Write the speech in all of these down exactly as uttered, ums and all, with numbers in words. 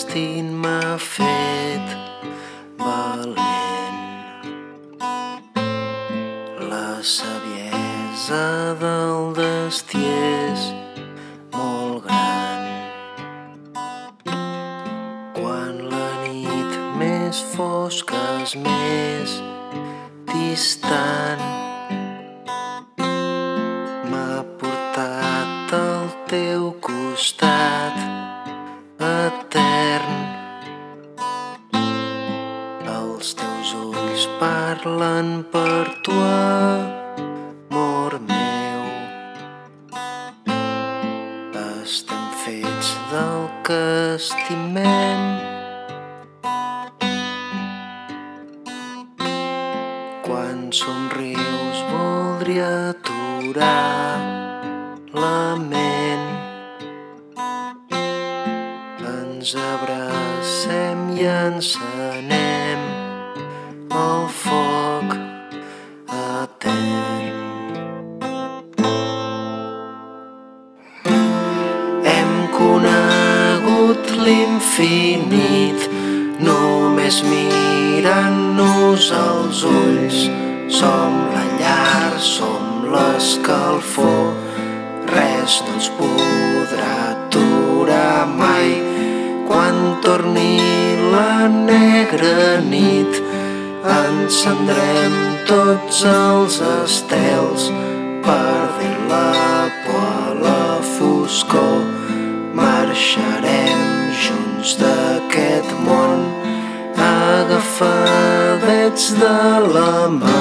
destí m'ha fet valent. La saviesa del destí és molt gran. Quan la nit més fosca és més distant, m'ha portat al teu costat etern. Els teus ulls parlen per tu, amor meu. Estem fets del que estimem. Quan somrius voldria aturar la ment. Ens abracem i encenem el foc etern. Hem conegut l'infinit només mirant-nos als ulls. Som la llar, som l'escalfor, res no ens podrà aturar mai. Quan torni la negra nit, encendrem tots els estels, perdent la por a la foscor. Marxarem junts d'aquest món, agafadets de la mà.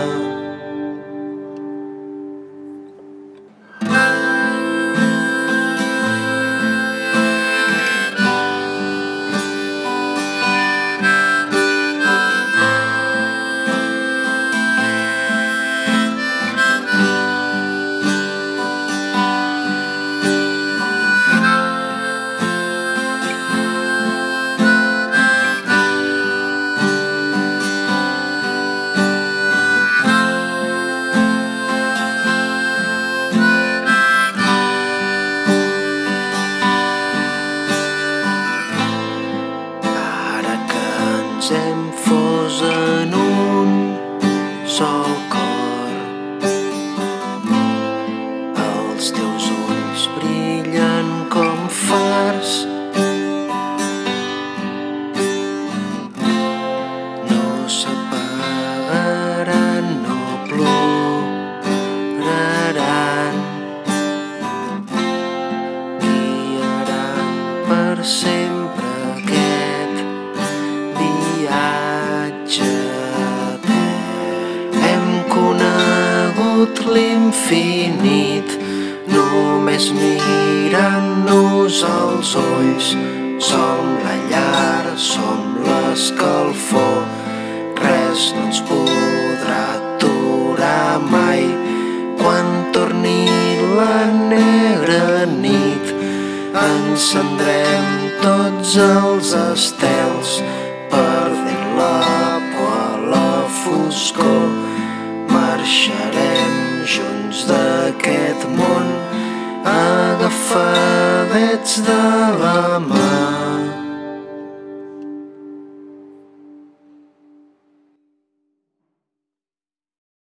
Hem fos en un sol cor. Els teus ulls brillen com fars. No s'apagaran, no ploraran. Guiaran per sempre aquest viatge etern. Hem conegut l'infinit només mirant-nos als ulls. Som la llar, som l'escalfor, res no ens podrà aturar mai. Quan torni la negra nit, encendrem tots els estels, perdent la por a la foscor. Marxarem junts d'aquest món, agafadets de la mà.